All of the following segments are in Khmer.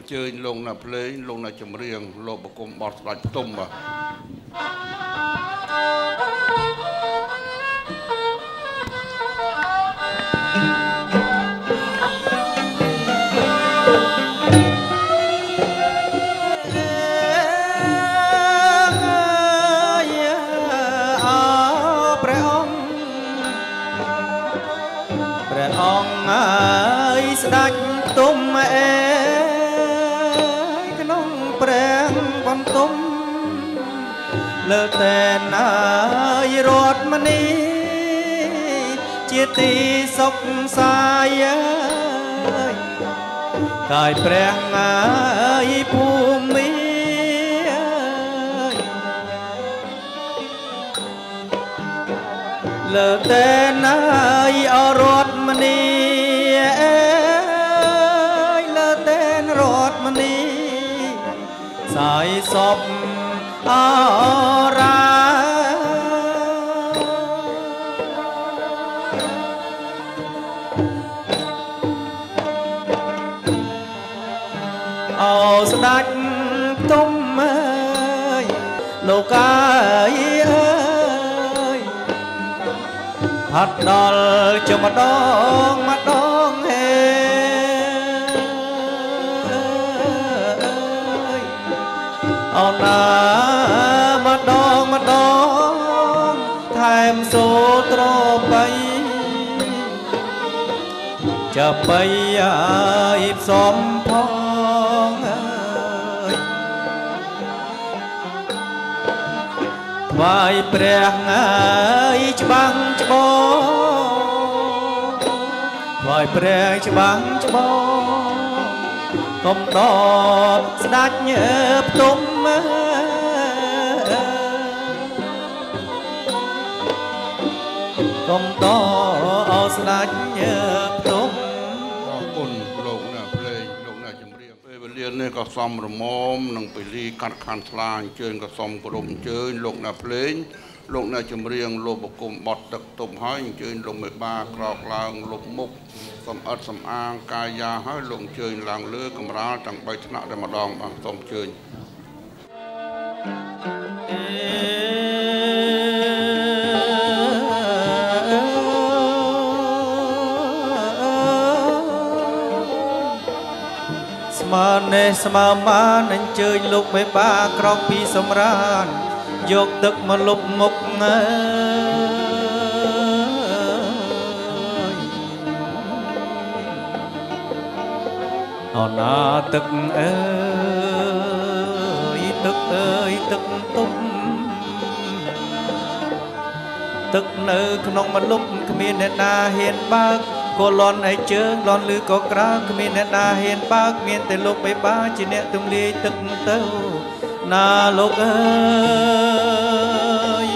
เจอลงนะเพลงลงนะจำเรียงโลบกรมบอสลัดตุ้มบ่ตุ้มเอ๋ขนมแปลงบนตุ้มเลือแต่นายรถมันนี้เจียตีสกสายกายแปลงไอ้ภูมิเลือแต่นายรถมันนี้สายศพอาราเอาสดักตุ้มเอ้ยโลกาเอ้ยพัดดอลจะมาดองเฮเอาหน้ามาดองแถมโซตรไปจะไปอีบสมพองวายแปลงจะบังจะบวายแปลงจะบังจะบกมดอกสดัดเยือบตุ้มกมดอกสดัดเยือบตุ้มขอบคุณโลกน่ะเพลงโลกน่ะจำเรียงไปเรียนเนี่ยก็ซ้อมระมอมนั่งไปรีกัดขันทลายเชิญก็ซ้อมกระดมเชิญโลกน่ะเพลงโลกน่ะจำเรียงโลบกรมบอดตักตุ่มให้เชิญลงไม่บ้ากรอกลางลบมุกสมอัดสมอางกายาให้ลงเชิญลางเลือกำราจังใบชนะได้มาดองบางสมเชิญสมาเนสมามานันเจยลูกไม่บ้ากรอกปีสมรานยกตึกมาลุบมุกเอาหน้าตึกเอ้ยตึกตุ้มตึกเนื้อขนมมาลุบขมิ้นนาเห็นบ้าก็ร้อนไอเจิงร้อนลือก็กล้าขมิ้นนาเห็นบ้าเมียนแต่ลูกไปบ้าจีเนตุ้มลีตึกเต้านาลูกเอ้ย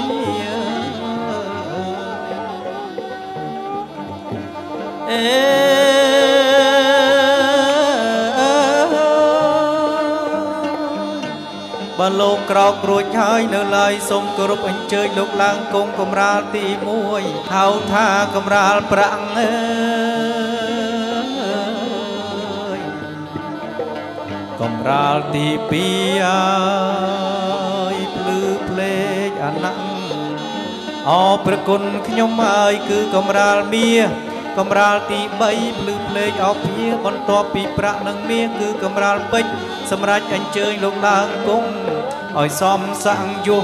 บาโลกรอกรวยหายเนื้อลายสมกรุบอันเจยลูกลางกงกำราตีมวยเท้าท่ากำราปรังกำราตีปียปลื้อเพลงอันนังอประกุลขยมไอคือกำราเมียกำราตีใบปลื้อเพลงเอาเพียบนตัวปีประนังเมียคือกำราเบ็ดสำรัจอันเจยลงนางกงอ้อยซ้อมสั่งยุง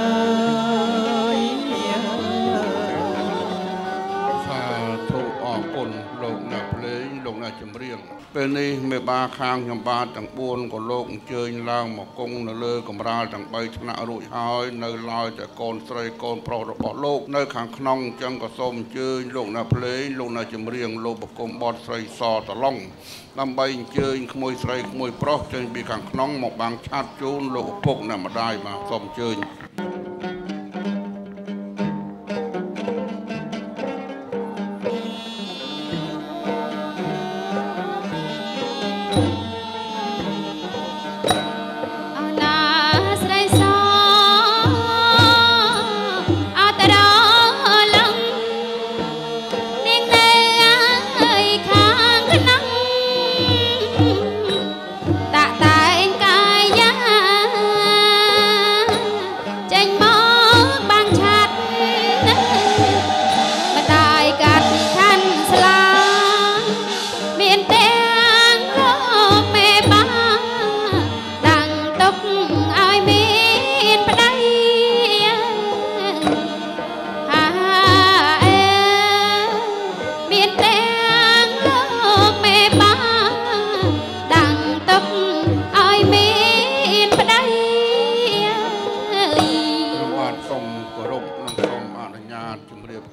สาธุออกคนโลกน่ะเพลงโลกน่ะจำเรียงเป็นนี่ไม่บาคางยำบาต่างบวนก็โลกเจยลางหมอกกงในเลือกำราต่างใบชนะรุ่ยหายในลอยแต่กอนใส่กอนเพราะระบโลกในขังขนองจังก็ส้มเจยโลกน่ะเพลงโลกน่ะจำเรียงโลกกรมบอดใส่ซอตะล่องลำใบเจยขโมยใส่ขโมยเพราะจึงมีขังขนองหมอกบางชาติจูนโลกพกน่ะมาได้มาส้มเจยต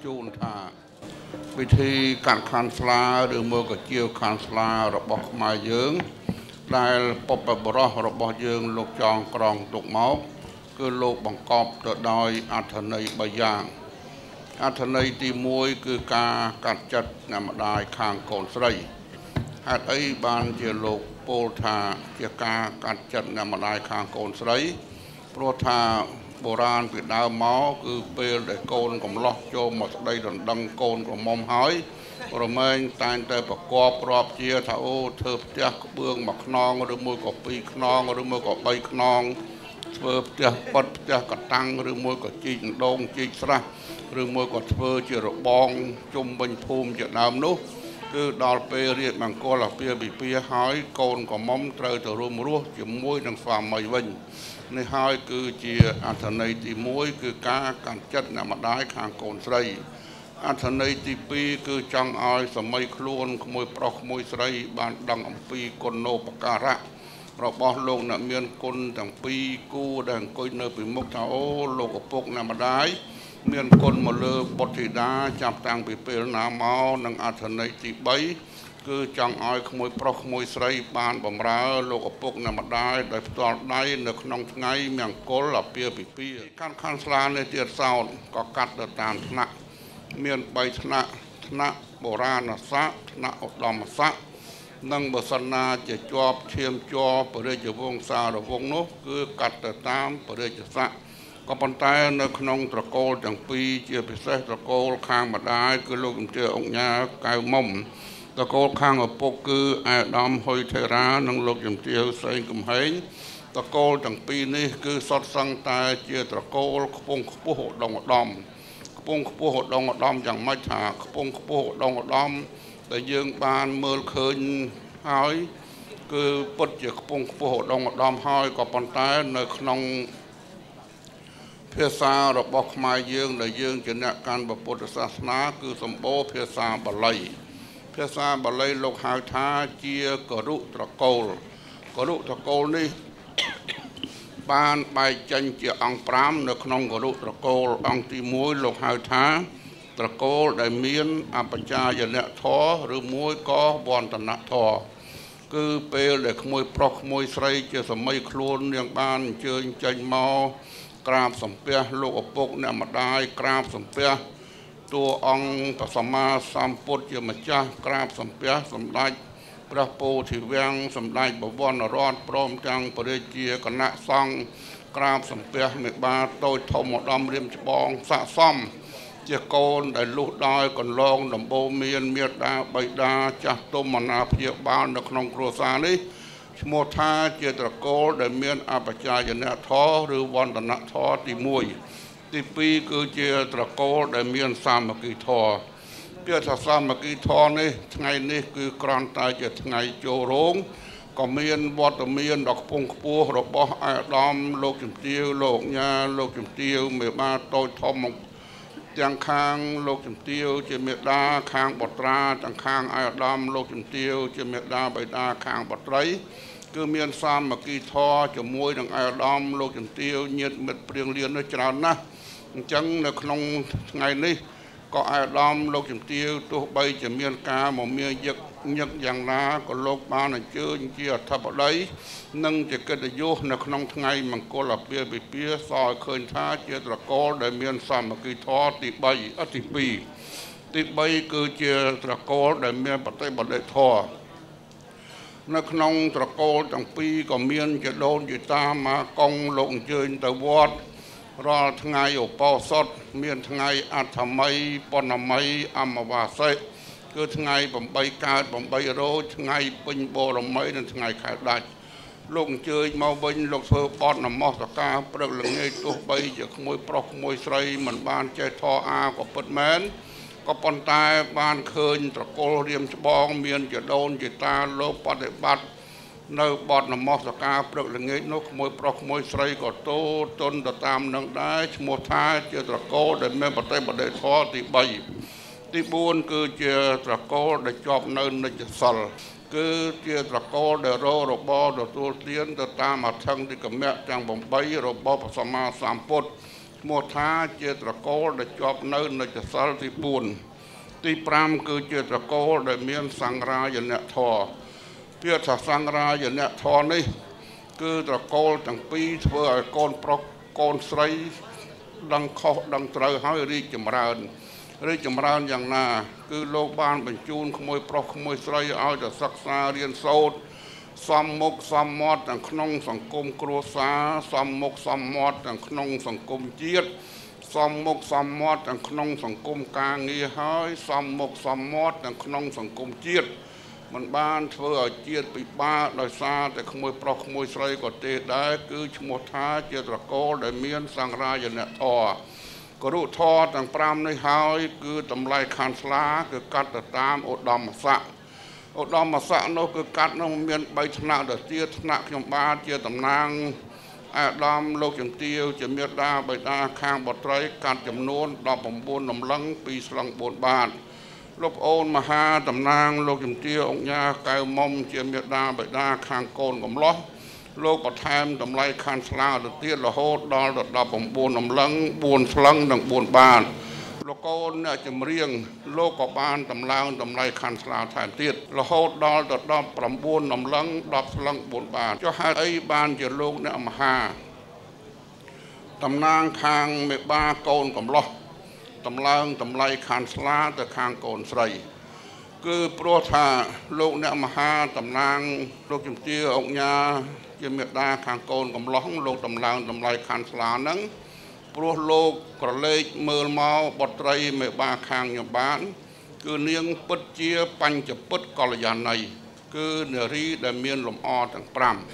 ជូនថាវិធីកាត់ខានស្លាឬមកក៏ជាខានស្លារបស់ខ្មែរយើងដែលពុព្វបុរសរបស់យើងលោកចងក្រងទុកមកគឺលោកបង្កប់ទៅដោយអត្ថន័យ3យ៉ាងអត្ថន័យទី1គឺការកាត់ចិត្តអ្នកម្ដាយខាងកូនស្រីហេតុអីបានជាលោកពោលថាជាការកាត់ចិត្តអ្នកម្ដាយខាងកូនស្រីព្រោះថាបុរាណពីដើមមកគឺពេលដែលកូនកំឡោះចូលមកស្ដីដណ្ដឹងកូនក្រមុំហើយរមែងតែងតែប្រកបរាប់ជាថាអូធ្វើផ្ទះក្បឿងមួយខ្នងឬមួយក៏2ខ្នងឬមួយក៏3ខ្នងធ្វើផ្ទះប៉ិតផ្ទះកតាំងឬមួយក៏ជីកដងជីកស្រះឬមួយក៏ធ្វើជារបងជុំវិញភូមិជាដើមនោះគឺដល់ពេលរៀបមង្គលអាពាហ៍ពិពាហ៍ហើយកូនក្រមុំត្រូវទៅរួមរស់ជាមួយនឹងស្វាមីវិញនេះហើយគឺជាអត្ថន័យទី1គឺការកាន់ចិត្តអ្នកម្ដាយខាងកូនស្រីអត្ថន័យទី2គឺចង់ឲ្យសម័យខ្លួនក្មួយប្រុសក្មួយស្រីបានដឹងអំពីគុណូបការៈរបស់លោកអ្នកមានគុណទាំងពីរគូដែលអង្គុយនៅពីមុខថាអូលោកឪពុកអ្នកម្ដាយមានគុណមកលើបុត្រធីតាចាប់តាំងពីពេលណាមកនិងអត្ថន័យទី3គឺចង់ឲ្យក្មួយប្រុសក្មួយស្រីបានបម្រើលោកឪពុកអ្នកម្ដាយដោយផ្ទាល់ដៃនៅក្នុងថ្ងៃមង្គលអាពាហ៍ពិពាហ៍កាន់ខានស្លានេះទៀតសោតក៏កាត់ទៅតាមថ្នាក់មាន3ថ្នាក់បុរាណស័ក្តិថ្នាក់ឧត្តមស័ក្តិនិងបើសិនណាជាជាប់ឈាមជាប់ព្រះរាជវង្សារវង្សនោះគឺកាត់ទៅតាមព្រះរាជស័ក្តិក៏ប៉ុន្តែនៅក្នុងត្រកូលទាំងពីរជាពិសេសត្រកូលខាងម្ដាយគឺលោកជំទាវអង្គញាកៅមុំត្រកូលខាងឪពុកគឺអាដាមហ៊ុយថេរ៉ានិងលោកជំទាវសេងកំហែងត្រកូលទាំងពីរនេះគឺសុទ្ធសឹងតែជាត្រកូលខ្ពង់ខ្ពស់ឧត្តមឧត្តមខ្ពង់ខ្ពស់ឧត្តមឧត្តមយ៉ាងម៉េចថាខ្ពង់ខ្ពស់ឧត្តមឧត្តមដែលយើងបានមើលឃើញហើយគឺពិតជាខ្ពង់ខ្ពស់ឧត្តមឧត្តមហើយក៏ប៉ុន្តែនៅក្នុងភាសារបស់ខ្មែរយើងដែលយើងជាអ្នកកាន់ពុទ្ធសាសនាគឺសម្បូរភាសាបាលីភាសាបាលីលោកហៅថាជាគរុត្រកូលគរុត្រកូលនេះបានបែកចេញជាអង្គ5នៅក្នុងគរុត្រកូលអង្គទី1លោកហៅថាត្រកូលដែលមានអបច្ចាយនៈធម៌ឬមួយក៏វន្តនៈធម៌គឺពេលដែលក្មួយប្រុសក្មួយស្រីជាសម័យខ្លួននាងបានអញ្ជើញចេញមកក្រាបសំពះលោកឪពុកអ្នកម្ដាយក្រាបសំពះតួអង្គសម្មាសម្ពុទ្ធជាម្ចាស់ក្រាបសំពះសម្ដេចព្រះពោធិវាំងសម្ដេចបវររដ្ឋព្រមទាំងព្រះរាជាគណៈសង្ឃក្រាបសំពះមេបាតូចធំឧត្តមរៀមច្បងស័ក្តិសមជាកូនដែលលុះដោយកន្លងដំបូងមានមេត្តាបិតាចាស់ទុំអាណាព្យាបាលនៅក្នុងគ្រួសារនេះឈ្មោះថាជាត្រកូលដែលមានអបច្ចាយនៈធម៌ឬវន្តនៈធម៌ទី1ទី2គឺជាត្រកូលដែលមានសាមគ្គីធម៌ពាក្យថាសាមគ្គីធម៌នេះថ្ងៃនេះគឺគ្រាន់តែជាថ្ងៃចូលរោងក៏មានវត្តមានដ៏ខ្ពង់ខ្ពស់របស់អាដាមលោកជំទាវលោកញ៉ាលោកជំទាវមេបាតូចធំទាំងខាងលោកជំទាវជាមេដាខាងបុត្រាទាំងខាងអាដាមលោកជំទាវជាមេដាបិតាខាងបុត្រីគឺមានសាមគ្គីធម៌ជាមួយនឹងអាដាមលោកជំទាវញាតិមិត្តព្រៀងលៀននោះច្រើនណាស់អញ្ចឹងនៅក្នុងថ្ងៃនេះក៏អាដាមលោកជំទាវទោះបីជាមានការមមាញឹកយ៉ាងណាក៏លោកបានអញ្ជើញជាអធិបតីនិងជាកិត្តិយសនៅក្នុងថ្ងៃមង្គលអាពាហ៍ពិពាហ៍សឲ្យឃើញថាជាត្រកូលដែលមានសាមគ្គីធម៌ទី3គឺជាត្រកូលដែលមានបฏิបត្តិធម៌នៅក្នុងត្រកូលទាំងពីរក៏មានជាដូនជាតាមកកងលោកអញ្ជើញទៅវត្តរាល់ថ្ងៃឧបោសថមានថ្ងៃអដ្ឋម័យបណម័យអមវាសិគឺថ្ងៃ8កើត8រោចថ្ងៃពេញបរមីនិងថ្ងៃខែដាច់លោកអញ្ជើញមកវិញលោកធ្វើបទនមស្ការព្រឹកល្ងាចទោះបីជាក្មួយប្រុសក្មួយស្រីមិនបានចេះធម៌អាក៏ពិតមែនក៏ប៉ុន្តែបានឃើញត្រកូលរៀមច្បងមានជាដូនជាតាលោកបដិបត្តិនៅបទនមស្ការព្រឹកល្ងាចនោះក្មួយប្រុសក្មួយស្រីក៏ទោទន់ទៅតាមនឹងដែរឈ្មោះថាជាត្រកូលដែលមានបฏิបត្តិធម៌ទី3ទី4គឺជាត្រកូលដែលជាប់នៅនិច្ចសិលគឺជាត្រកូលដែលររបទទួលទានទៅតាមអធិង្គតិកមៈទាំង8របស់ព្រះសម្មាសម្ពុទ្ធឈ្មោះថាជាត្រកូលដែលជាប់នៅនៅចសិលទី4ទី5គឺជាត្រកូលដែលមានសង្រាយនៈធរពាក្យថាសង្រាយនៈធរនេះគឺត្រកូលទាំងពីរធ្វើឲ្យកូនប្រុសកូនស្រីដឹងខុសដឹងត្រូវហើយរីកចម្រើនយ៉ាងណាគឺលោកបានបញ្ជូនក្មួយប្រុសក្មួយស្រីឲ្យទៅសិក្សារៀនសូត្រសំមុខសំមាត់ទាំងក្នុងសង្គមគ្រួសារសំមុខសំមាត់ទាំងក្នុងសង្គមជាតិសំមុខសំមាត់ទាំងក្នុងសង្គមការងារហើយសំមុខសំមាត់ទាំងក្នុងសង្គមជាតិមិនបានធ្វើឲ្យជាតិពិបាកដោយសារតែក្មួយប្រុសក្មួយស្រីក៏ទេដែរគឺឈ្មោះថាជាត្រកូលដែលមានសង្រាយនៈធរគរុធរទាំង5នេះហើយគឺតម្លៃខានស្លាគឺកាត់ទៅតាមឧត្តមស័ក្តិនោះគឺកាត់នោះមាន3ថ្នាក់ទៅទៀតថ្នាក់ខ្ញុំបាទជាតំណាងអាដាមលោកជំទាវជាមេដាបិតាខាងបុត្រីកាត់ចំនួន19ដំឡឹង2ស្លឹង4បាតលោកអូនមហាតំណាងលោកជំទាវអង្គញាកៅមុំជាមេដាបិតាខាងកូនកំឡោះលោកបន្ថែមតម្លៃខានស្លាទៅទៀតរហូតដល់19ដំឡឹង4ស្លឹងនិង4បាតលោកកូនអ្នកចម្រៀងលោកក៏បានតម្លើងតម្លៃខានស្លាថែមទៀតរហូតដល់19ដំឡឹង10ស្លឹង4បាតចុះហេតុអីបានជាលោកអ្នកមហាតំណាងខាងមេបាកូនកំឡោះតម្លើងតម្លៃខានស្លាទៅខាងកូនស្រីគឺព្រោះថាលោកអ្នកមហាតំណាងលោកជំទាវអង្គញាជាមេដាខាងកូនកំឡោះលោកតម្លើងតម្លៃខានស្លាហ្នឹងព្រោះលោកក្រឡេកមើលមកបុត្រីមេបាខាងខ្ញុំបានគឺនាងពិតជាបញ្ចពុតកល្យាណីគឺនារីដែលមានលំអទាំង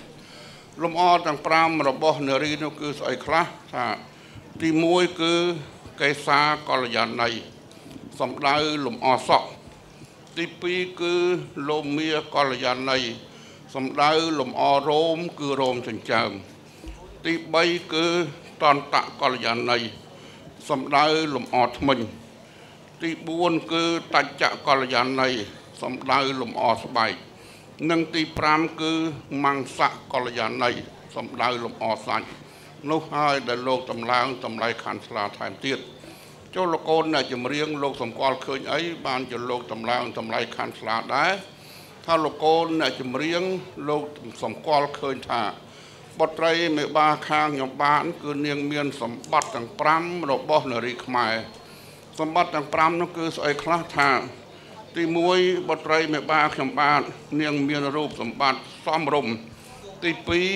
5របស់នារីនោះគឺស្អីខ្លះថាទី1គឺកេសាកល្យាណីសំដៅលំអសក់ទី2គឺលោមាកល្យាណីសំដៅលំអរោមគឺរោមចិញ្ចើមទី3គឺតន្តកល្យាណីសំដៅលំអធ្មេញទី4គឺតច្ចកល្យាណីសំដៅលំអស្បែកនិងទី5គឺមង្សកល្យាណីសំដៅលំអសាច់នោះហើយដែលលោកតម្លើងតម្លៃខានស្លាថែមទៀតចូលលោកកូនអ្នកចម្រៀងលោកសម្គាល់ឃើញអីបានជាលោកតម្លើងតម្លៃខានស្លាដែរថាលោកកូនអ្នកចម្រៀងលោកសម្គាល់ឃើញថាបុត្រីមេបាខាងខ្ញុំបានគឺនាងមានសម្បត្តិទាំង5របស់នារីខ្មែរសម្បត្តិទាំង5នោះគឺស្អីខ្លះថាទី1បុត្រីមេបាខ្ញុំបាននាងមានរូបសម្បត្តិសមរម្យទី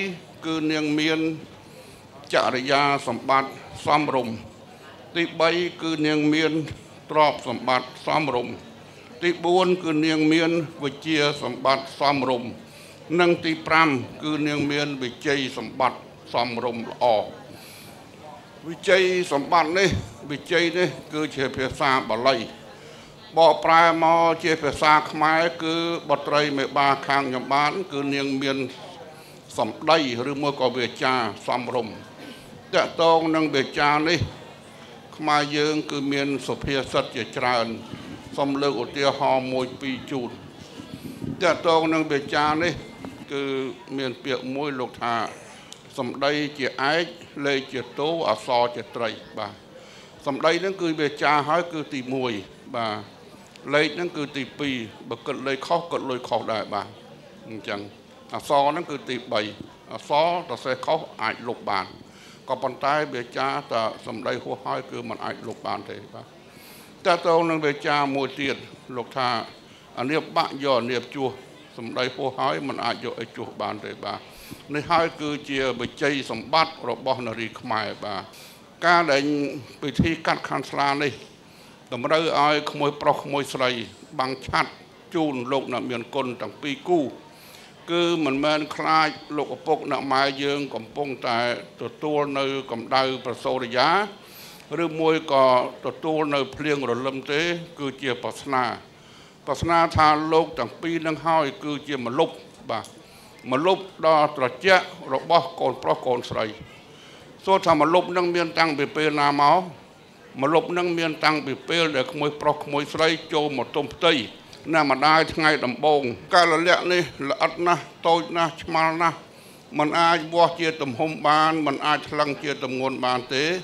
2គឺនាងមានចរិយាសម្បត្តិសមរម្យទី3គឺនាងមានទ្រព្យសម្បត្តិសមរម្យទី4គឺនាងមានវិជ្ជាសម្បត្តិសមរម្យនិងទី5គឺនាងមានវិជ័យសម្បត្តិសមរម្យល្អវិជ័យសម្បត្តិនេះវិជ័យនេះគឺជាភាសាបាលីបកប្រែមកជាភាសាខ្មែរគឺបុត្រីមេបាខាងខ្ញុំបានគឺនាងមានសម្ដីឬមួយក៏វាចាសមរម្យតកតងនឹងវាចានេះខ្មែរយើងគឺមានសុភាសិតជាច្រើនសូមលើកឧទាហរណ៍មួយពីរជូនតកតងនឹងវាចានេះគឺមានពាក្យមួយលោកថាសម្ដីជាឯកលេខជាតោអក្សរជាត្រីបាទសម្ដីហ្នឹងគឺវាចាហើយគឺទី1បាទលេខហ្នឹងគឺទី2បើគិតលេខខុសគិតលុយខុសដែរបាទអញ្ចឹងអក្សរហ្នឹងគឺទី3អក្សរតសេខុសអាចលុបបានក៏ប៉ុន្តែវាចាតសម្ដីហួសហើយគឺมันអាចលុបបានទេបាទតើតើនឹងវាចាមួយទៀតលោកថាអានៀបបាក់យកអានៀបជួសសម្ដីហួសហើយมันអាចយកឲ្យជួសបានទេបាទនេះហើយគឺជាវិជ័យសម្បត្តិរបស់នារីខ្មែរបាទការដែលពិធីកាត់ខានស្លានេះតម្រូវឲ្យក្មួយប្រុសក្មួយស្រីបាំងឆាត់ជូនលោកអ្នកមានគុណទាំងពីរគូគឺមិនមែនខ្លាចលោកឪពុកអ្នកម៉ែយើងកំពុងតែទទួលនៅកម្ដៅប្រសូរិយាឬមួយក៏ទទួលនៅភ្លៀងរលឹមទេគឺជាប្រស្នាថាលោកទាំងពីរនឹងហើយគឺជាមលុបបាទមលុបដ៏ត្រជាក់របស់កូនប្រុសកូនស្រីសូត្រថាមលុបនឹងមានតាំងពីពេលណាមកមលុបនឹងមានតាំងពីពេលដែលក្មួយប្រុសក្មួយស្រីចូលមកទុំផ្ទៃណាម្ដាយថ្ងៃដំបូងកាលលក្ខនេះល្អិតណាស់តូចណាស់ឆ្មាល់ណាស់มันអាចវាស់ជាទំហំបានมันអាចថ្លឹងជាទម្ងន់បានទេ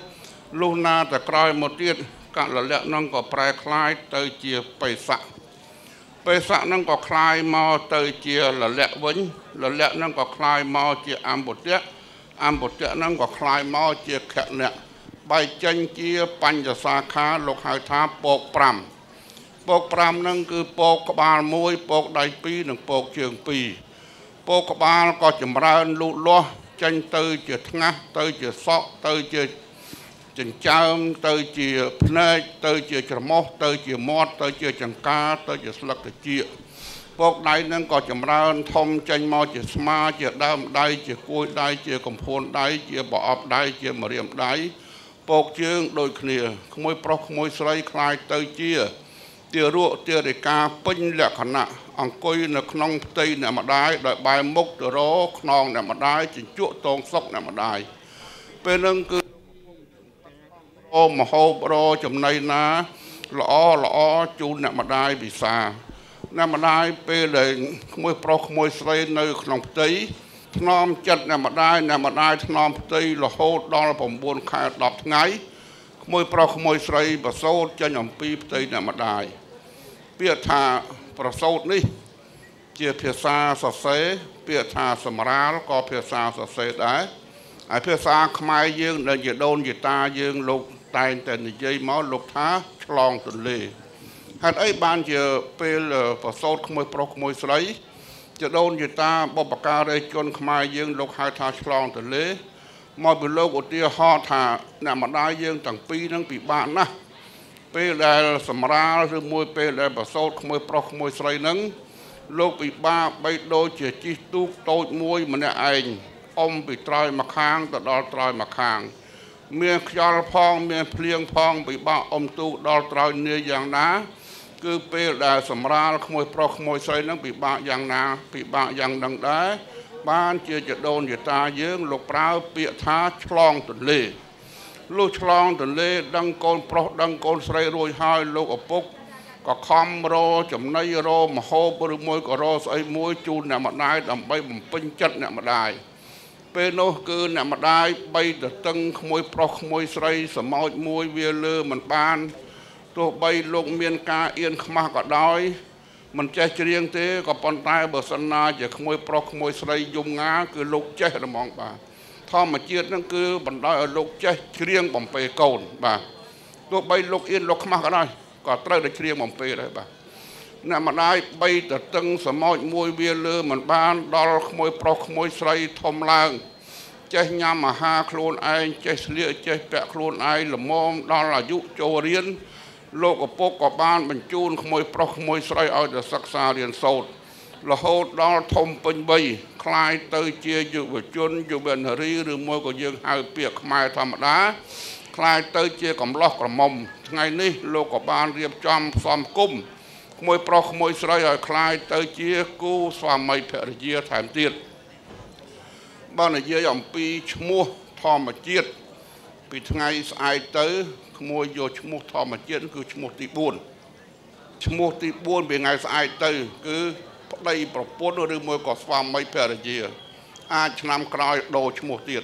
ลูกนาแต่กลายหมดเตี้ยการละเละนั่งก็แปรคลายเตยเจียไปสะนั่งก็คลายมาเตยเจียละเละวิญละเละนั่งก็คลายมาเจียอัมบุตรนั่งก็คลายมาเจียแขะเนี่ยใบจันเจียปัญจสาขาโลกหายท้าโปกปรำนั่นคือโปกบาลมวยโปกใดปีหนึ่งโปกเชิงปีโปกบาลก็จำราญลุล้อจันเตยเจียทั้งเตยเจียซอกเตยเจียจันจามเตยเจียพเนยเตยเจียกระมอเตยเจียมอดเตยเจียจังกาเตยเจียสลักเจียพวกใดนั่นก็จำราญทมจันมอเจียสมาเจียดามใดเจียกุยใดเจียกมพลใดเจียบ่อบใดเจียมเรียมใดปกเชิงโดยเคลียขโมยปลอกขโมยสไลคลายเตยเจียเตียรั่วเตียริกาปิ้งแหลกขณะอังกุยในขนมตีเนี่ยมาได้โดยใบมุกตัวโรขนองเนี่ยมาได้จิจุตองซอกเนี่ยมาได้เป็นเรื่องคือโอมโฮบรอจำในนะละอจูนเนี่ยมาได้บิซาเนี่ยมาได้เป็นเลยขโมยปลอกขโมยสไลในขนมตีขนมจัดเนี่ยมาได้ขนมตีละโฮดอลผมบนขายดอกไงขโมยปลอกขโมยสไลบะโซดจะหย่อมปีตีเนี่ยมาได้เปียธาประโซดนี่เจียเพียซาสเสเปียธาสมราแล้วก็เพียซาสเสได้ไอเพียซาขมายยืงเดินจะโดนจะตายืงลูกตายแต่ในใจหมอลูกท้าฉลองตุนเลยฮันไอ้บ้านจะเป็นประโซดขโมยปลอกขโมยสไลจะโดนจะตาบปการเลยจนขมายยืงลูกหายท้าฉลองตุนเลยมอเป็นโลกอุติห่อถาเนี่ยมาได้ยืงตั้งปีนั่งปีบ้านนะเปล่าสมราหรือมวยเปล่าประโซดขโมยปลอกขโมยสไลนั้นโลกปีบ้าไปโดยเจียจิตุกโตมวยมันเนี่ยเองอมปีตรายมาค้างแต่ดอลตรายมาค้างเมียขยอลพองเมียเพลียงพองปีบ้าอมตุกดอลตรายเนื้ออย่างน้าคือเปล่าสมราขโมยปลอกขโมยสไลนั้นปีบ้าอย่างน้าปีบ้าอย่างดังได้บ้านเจียจะโดนจะตาเยื้องลูกเปล่าเปียท้าฉลองตุนเล่ลูกฉลองตุนเล่ดังโกนปลอกดังโกนใส่รวยหายลูกอปุกก็คำรอจำในรอมาโฮบริมวยก็รอใส่มวยจูนเนี่ยมาได้ดำใบมันเป็นจัดเนี่ยมาได้เป็นโนคือเนี่ยมาได้ใบตะตึงขโมยปลอกขโมยใส่สมอยมวยเวลอมันปานตัวใบลงเมียนกาเอียนขมาก็ได้มันใจเรียงเตะก็ปนตายเบอร์สนาจะขโมยปลอกขโมยใส่ยุงงาคือลูกใจระมองป่าท่อมาเจียดนั่นคือบันไดลูกใจเรียงบ่มไปโกนป่าตัวใบลูกเอียนลูกขมาก็ได้ก็เตะได้เรียงบ่มไปได้ป่าเนี่ยมาได้ใบแต่ตึงสมอยมวยเวียลือมันบ้านดอลขโมยปลอกขโมยใส่ทอมลางใจยามมาหาโคลนไอใจเลี้ยใจแปะโคลนไอละมอมดอลอายุโจเรียนโลกกับปกกับบ้านบรรจูนขโมยปลอกขโมยใส่เอาแต่ศักษาเรียนโสดละโหดดอลทมเป็นใบคลายเตยเจียอยู่แบบจนอยู่แบบหรีหรือมวยก็ยังหายเปียกไม้ธรรมดาคลายเตยเจียกับล็อกกระมมไงนี่โลกกับบ้านเรียบจำซ้อมกุ้มขโมยปลอกขโมยใส่เอาคลายเตยเจียกู้สวามไม่แผ่เจียแถมเตี้ยบ้านเจียอย่างปีชมัวทอมาเจียดปีไงสายเตยขโมยโยชมุทอมาเจียนคือชมุตีบุญชมุตีบุญเป็นไงสายเตยคือได้ประปนหรือมวยก็สวามไม่แพร่เจียอาจนำกลายโดชมุตี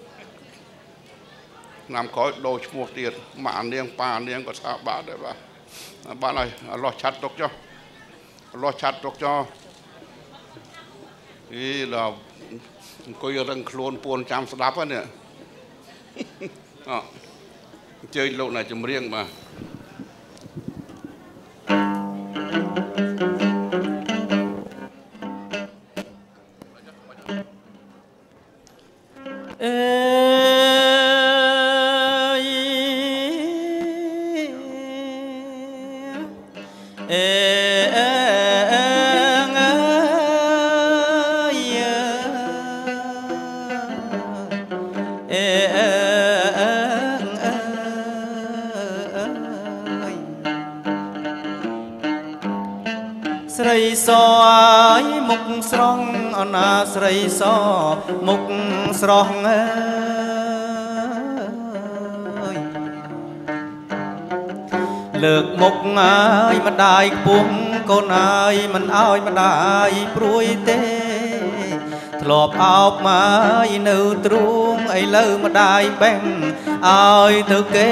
นำคอยโดชมุตีมาเลี้ยงปลาเลี้ยงก็ชาบาได้ปะบ้านอะไรรอชัดตกจ้ารอชัดตกจ้านี่เราก็ยังรังโคลนปวนจำสลับวะเนี่ยเจอโลกไหนจะมาเรียงมาสไรซอยมุกสรองอนาสไรซอมุกสรองเลิกมุกไอ้มาได้ปุ้งก็นายมันเอามาได้ปลุยเตทធ្លាប់អោបមកនៅទ្រូងឥឡូវម្ដាយបេះឲ្យទៅគេ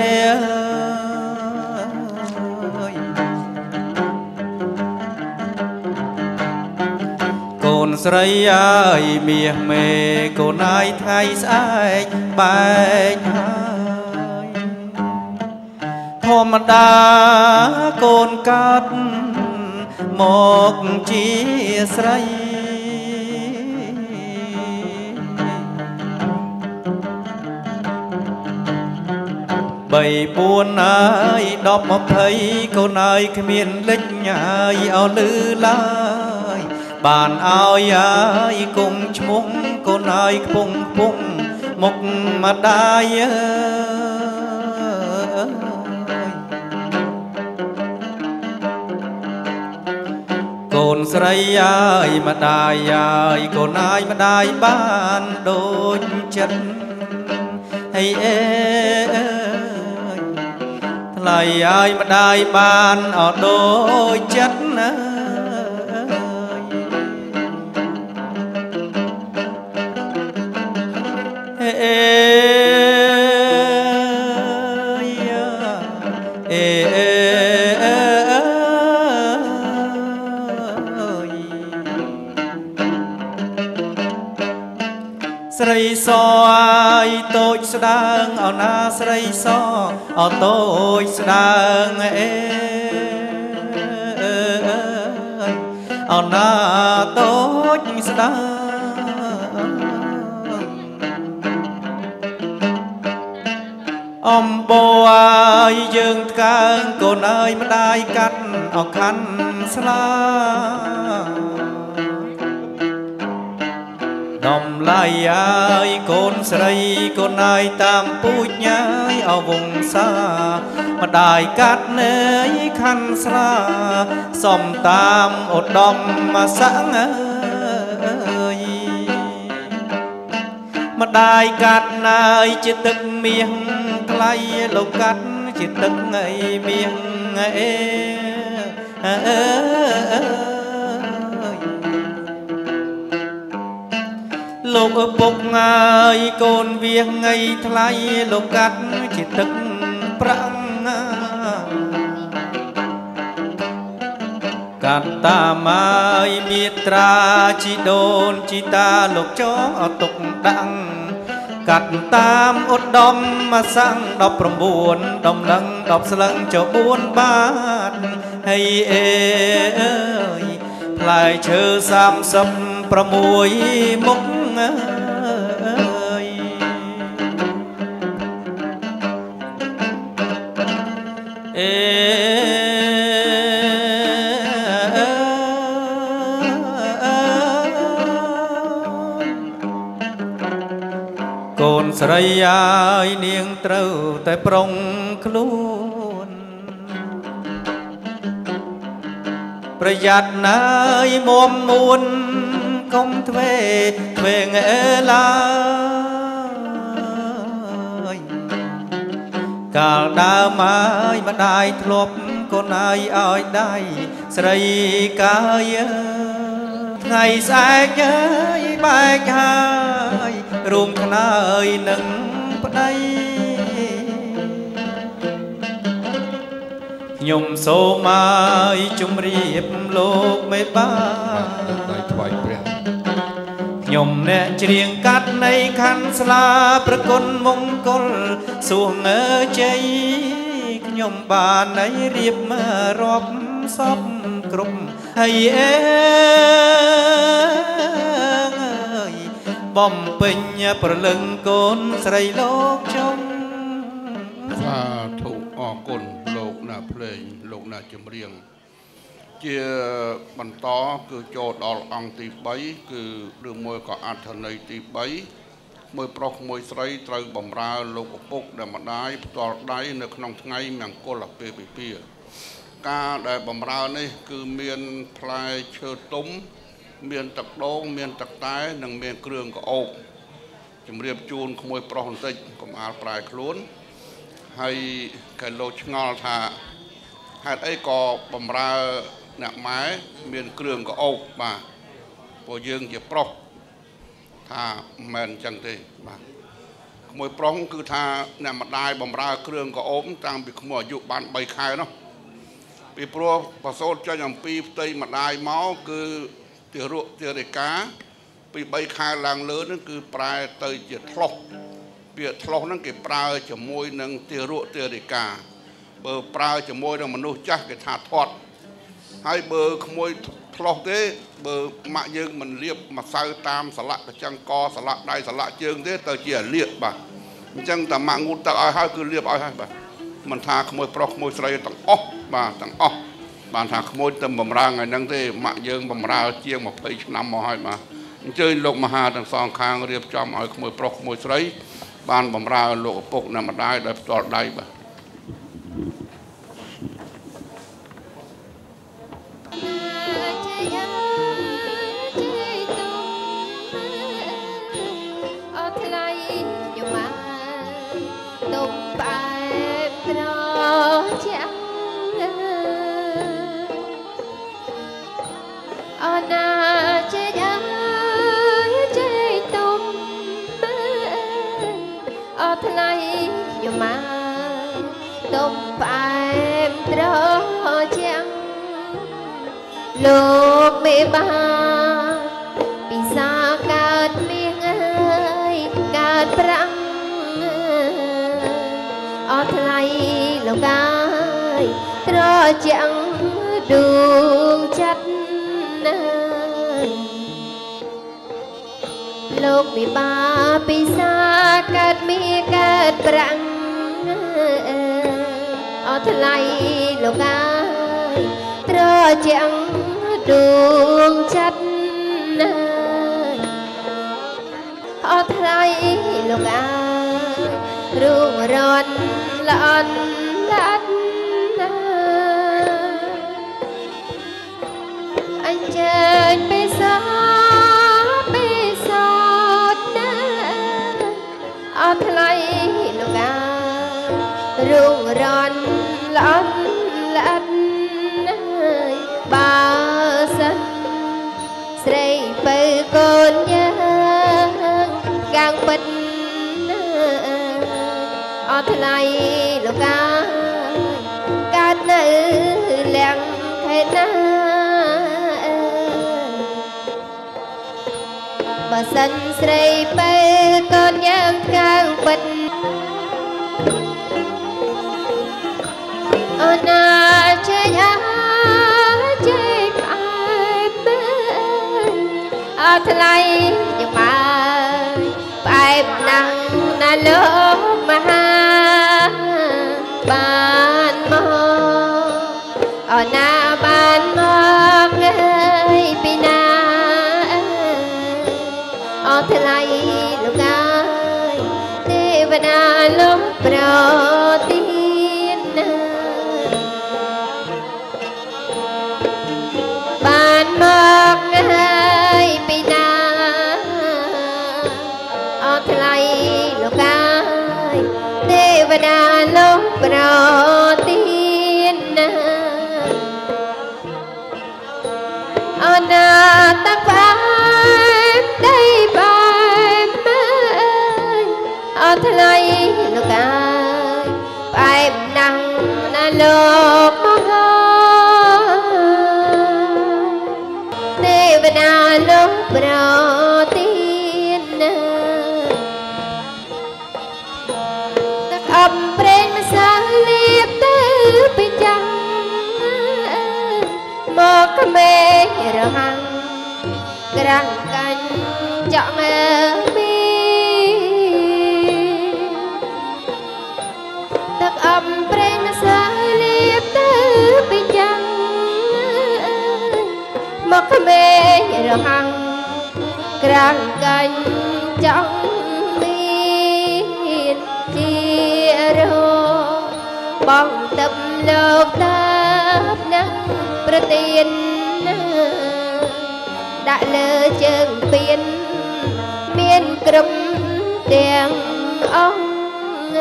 កូនស្រីអើយមាសមេកូនអើយថ្ងៃស្អែកបែកហើយធម្មតាកូនកើតមកជាស្រី3 4ហើយ10 20កូនអើយគ្មានលេចហើយអោលឺឡើយបានឲ្យហើយគុំឈ្មោះកូនអើយខ្ពងមុខម្ដាយកូនស្រីអើយម្ដាយអើយកូនអើយម្ដាយបានដូចចិត្តហើយអើយថ្លៃអើយម្ដាយបានអត់ដូចចិត្តណាស្រីសឲ្យតូចស្ដើងអោណាស្រីសអោតូចស្ដើងអោណាតូចស្ដើងអំបោឲ្យយើងថ្កើងកូនអើយម្ដាយកាត់អោខាន់ស្លាដំឡៃអើយកូនស្រីកូនអើយតាមពូជញ៉ាយអវងសាម្ដាយកាត់នៅខាន់ស្លាសំតាមឧត្តមមកសាំងអើយម្ដាយកាត់ណើយជាទឹកមាសថ្លៃលោកកាត់ជាទឹកអីមាសលោកឪពុកហើយកូនវាថ្ងៃថ្លៃលោកកាត់ជាទឹកប្រាំងកាត់តាមហើយមេត្រាជីដូនជីតាលោកចងអត់ទុកដាក់កាត់តាមឧត្តមមកសាំង19ដំណឹង10ស្លឹងចុះ4បាតហើយអើយផ្លែឈើ36មុខកូនស្រីអើយនាងត្រូវតែប្រុងខ្លួនប្រយ័ត្នណាយមុំមួនកុំទ្វេងអើឡើយកាលដើមហើយម្ដាយធ្លាប់កូនអើយឲ្យដៃស្រីកាយថ្ងៃស្អែកអើយបែកហើយរួមខ្នើយនឹងប្តីខ្ញុំសូមឲ្យជម្រាបលោកមេបាដោយថ្វាយព្រះខ្ញុំអ្នកច្រៀងកាត់នៃខណ្ឌស្លាប្រគុណមង្គលសួងជ័យខ្ញុំបានឲ្យរៀបរាប់សពគ្រប់ហើយអើយបំពេញប្រលឹងកូនស្រីលោកជុំសាធុអរគុណលោកអ្នកភ្លេងលោកអ្នកចម្រៀងជាបន្តគឺចូលដល់អង្គទី3គឺរឿងមួយក៏អត្ថន័យទី3មួយប្រុសមួយស្រីត្រូវបំរើលោកឪពុកដែលម្ដាយផ្ទាល់ដៃនៅក្នុងថ្ងៃមង្គលអាពាហ៍ពិពាហ៍ការដែលបំរើនេះគឺមានផ្លែឈើទុំមានទឹកដូងមានទឹកតែនិងមានគ្រឿងក្អោកជំរាបជូនក្មួយប្រុសបន្តិចកុំអាលប្រែខ្លួនហើយគេលោកឆ្ងល់ថាហេតុអីក៏បំរើអ្នកម៉ែមានគ្រឿងក្អោកបាទព្រោះយើងជាប្រុសថាមិនចឹងទេបាទក្មួយប្រុសគឺថាអ្នកម្ដាយបំរើគ្រឿងកោមតាំងពីក្មួយអាយុបាន3ខែនោះពីព្រោះប្រសូតចេញអំពីផ្ទៃម្ដាយមកគឺទារកទារិកាពី3ខែឡើងលើនឹងគឺប្រែទៅជាថ្លោះពាក្យថ្លោះហ្នឹងគេប្រើជាមួយនឹងទារកទារិកាបើប្រើជាមួយនឹងមនុស្សចាស់គេថាធាត់ហើយបើក្មួយថ្លោះទេបើម៉ាក់យើងមិនលាបម្សៅតាមស្លាកកញ្ចឹងកស្លាកដៃស្លាកជើងទេទៅជាលាបបាទអញ្ចឹងតែម៉ាក់ងូតទឹកឲ្យហើយគឺលាបឲ្យហើយបាទមិនថាក្មួយប្រុសក្មួយស្រីទាំងអស់បាទទាំងអស់បានថាក្មួយទៅបំរើថ្ងៃហ្នឹងទេម៉ាក់យើងបំរើជាង20ឆ្នាំមកហើយបាទអញ្ជើញលោកមហាទាំងសងខាងរៀបចំឲ្យក្មួយប្រុសក្មួយស្រីបានបំរើលោកឪពុកនិងម្ដាយដោយផ្ទាល់ដៃបាទលោកមេបាពិសាកើតមាសអើយកើតប្រាំងអត់ថ្លៃលោកអើយត្រជាក់ដួងចិត្តណាលោកមេបាពិសាកើតមាសកើតប្រាំងអត់ថ្លៃលោកអើយត្រជាក់ដួងចិត្តណាអត់ថ្លៃលោកអើយរួងរន់ល្អន់ឡាត់ណាអញ្ជើញបេសាបេសោតណាអត់ថ្លៃលោកអើយរួងរន់ល្អន់ឡាត់ណាបើស្រីពៅកូនយើងកាំងពិតអត់ថ្លៃលោកអើយកើតនៅលៀងខេណាបើសិនស្រីពៅកូនយើងកាំងពិតអូនណាចេញអត់ថ្លៃយ៉ាងម៉េចផ្អែមណាស់ណាលោកមហាបានមកអូនណាបានមកអើយពីណាអត់ថ្លៃលោកអើយទេវតាលោកប្រទានណាបានមកអើយពីណាអត់ថ្លៃលោកអើយទេវតាលោកប្រទានណាអូនណាតាបាដីបែបអត់ថ្លៃលោកអើយផ្អែមណាស់ណាលោកមហាទេវតាលោកប្រទានណាទឹកអំប្រេងម្សៅលាបទៅពីចាំងមកក្មេងរហាំងក្រាំងកាញ់ចង់មីទឹកអំប្រេងម្សៅលាបទៅពីចាំងមកក្មេងរហាំងក្រាំងកាញ់ចង់មានជារោបងទឹកលោកតាបណាស់ប្រទានណាដាក់លើជើងពៀនមានគ្រប់ទាំងអង្គ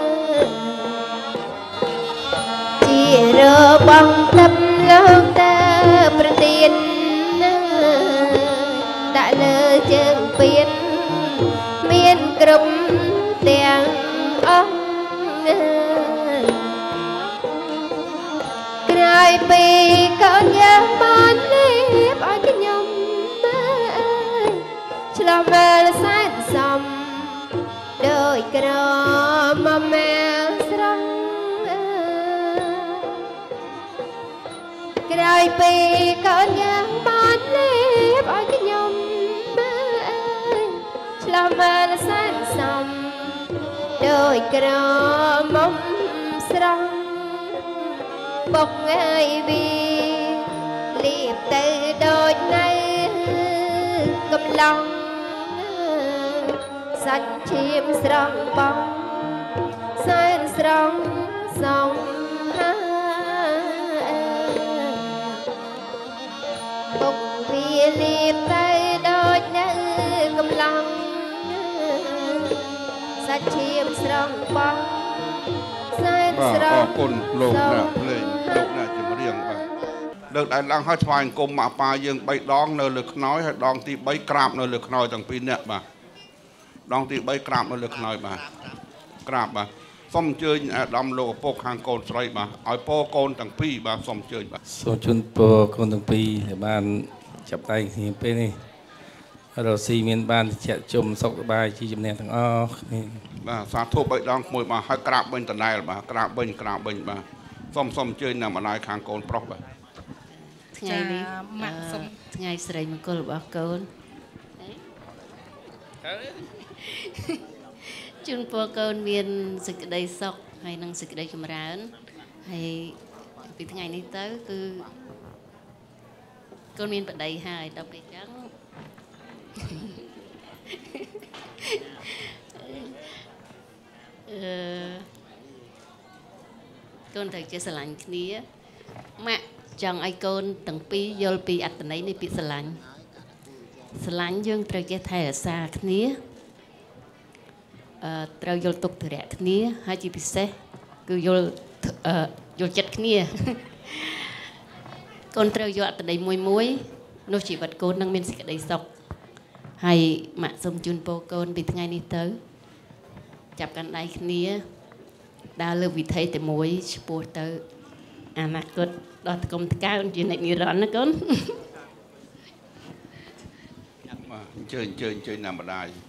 ជារបងទឹកលោកតាប្រទានណាដាក់លើជើងពៀនក្រមមែស្រងក្រោយពេលកូនយ៉ាងបានលេបឲ្យខ្ញុំឆ្លំមកសែនសំដោយក្រមស្រងបុកឲ្យវាលៀបទៅដូចនៅកំឡុងសាច់ឈាមស្រស់បងសែនស្រង់សងហាបុកវាលៀបទៅដូចនៅកំឡុងសាច់ឈាមស្រស់បងសែនស្រង់អរគុណលោកអ្នកភ្លេងលោកអ្នកចម្រៀងបាទលើកដៃឡើងឲ្យថ្វាយអង្គមមកប៉ាយើង3ដងនៅលើខ្នើយហើយដងទី3ក្រាបនៅលើខ្នើយទាំងពីរនាក់បាទដងទី3ក្រាបនៅលើខ្នើយបាទក្រាបបាទសូមអញ្ជើញអាដាមលោកឪពុកខាងកូនស្រីបាទឲ្យពរកូនទាំងពីរបាទសូមអញ្ជើញបាទសូមជូនពរកូនទាំងពីរដែលបានចាប់ដៃគ្នាពេលនេះរស់ស៊ីមានបានជាជុំសុខសប្បាយជាជំនះទាំងអស់គ្នាបាទសាធុ3ដងក្មួយបាទឲ្យក្រាបវិញដដែលបាទក្រាបវិញបាទសូមអញ្ជើញនៅម្ដាយខាងកូនប្រុសបាទថ្ងៃនេះម៉ាក់សុំថ្ងៃស្រីមង្គលរបស់កូនជូនពរកូនមានសេចក្តីសុខហើយនិងសេចក្តីចម្រើនហើយពីថ្ងៃនេះទៅគឺកូនមានប្តីហើយដល់ពេលចឹងកូនត្រូវចេះស្រឡាញ់គ្នាម៉ាក់ចង់ឲ្យកូនទាំងពីរយល់ពីអត្ថន័យនៃពាក្យស្រឡាញ់យើងត្រូវចេះថែរក្សាគ្នាត្រូវយល់ទុកធុរៈគ្នាហើយជាពិសេសគឺយល់ចិត្តគ្នាកូនត្រូវយកអត្ថន័យមួយនោះជីវិតកូននឹងមានសេចក្តីសុខហើយម៉ាក់សូមជូនពរកូនពីថ្ងៃនេះទៅចាប់កាន់ដៃគ្នាដើរលើវិថីតែមួយឆ្ពោះទៅអនាគតដល់ថ្កុំថ្កើងជានិច្ចនិរន្តរ៍ណាកូនបាទអញ្ជើញណាម្ដាយ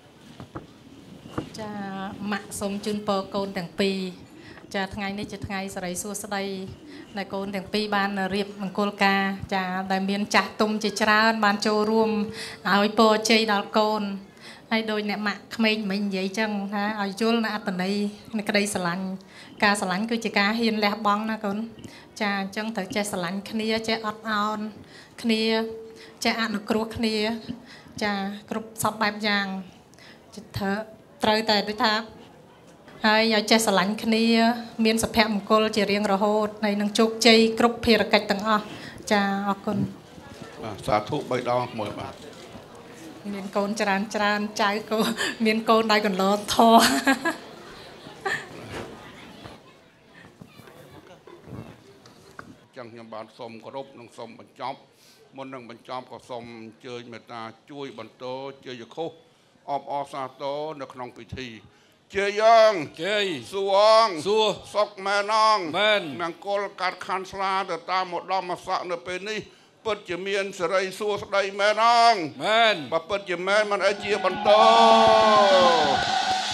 ចាម៉ាក់សូមជូនពរកូនទាំងពីរចាថ្ងៃនេះជាថ្ងៃសិរីសួស្តីដែលកូនទាំងពីរបានរៀបមង្គលការចាដែលមានចាស់ទុំជាច្រើនបានចូលរួមឲ្យពរជ័យដល់កូនហើយដោយអ្នកម៉ាក់ក្មេងមិញនិយាយចឹងថាឲ្យយល់នៅអត្ថន័យនៃក្តីស្រឡាញ់ការស្រឡាញ់គឺជាការហ៊ានលះបង់ណាកូនចាអញ្ចឹងត្រូវចេះស្រឡាញ់គ្នាចេះអត់ឱនគ្នាចេះអនុគ្រោះគ្នាចាគ្រប់សពបែបយ៉ាងត្រូវតែដូចថាហើយឲ្យចេះស្រឡាញ់គ្នាមានសុភមង្គលជារៀងរហូតហើយនឹងជោគជ័យគ្រប់ភារកិច្ចទាំងអស់ចាអរគុណបាទសាធុ3ដងមួយបាទមានកូនច្រើនចៅក៏មានកូនដៃកន្លធរចឹងខ្ញុំបានសូមគោរពនិងសូមបញ្ចប់មុននឹងបញ្ចប់ក៏សូមអញ្ជើញមេត្តាជួយបន្តជ័យខុសអបអរសាទរនៅក្នុងពិធីជ័យយ៉ាងជ័យសួងសួសុកមែនងមែនមង្គលកាត់ខាន់ស្លាទៅតាមឧត្តមស័ក្តិនៅពេលនេះពិតជាមានសេរីសួស្តីមែនងមែនបើពិតជាមែនមិនអីជាបន្ត